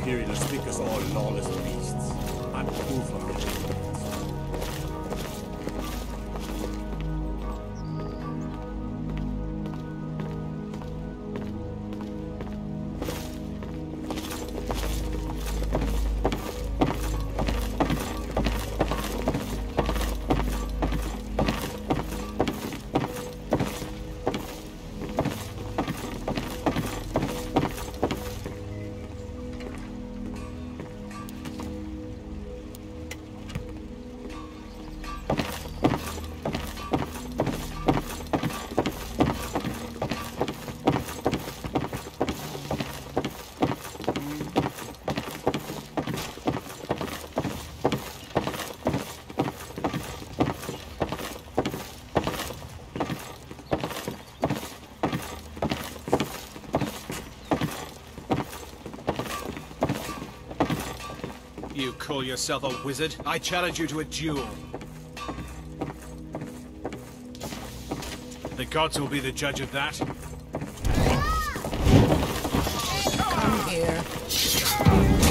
Imperials think us all lawless beasts. I'm proof of it. You call yourself a wizard? I challenge you to a duel. The gods will be the judge of that. Come here.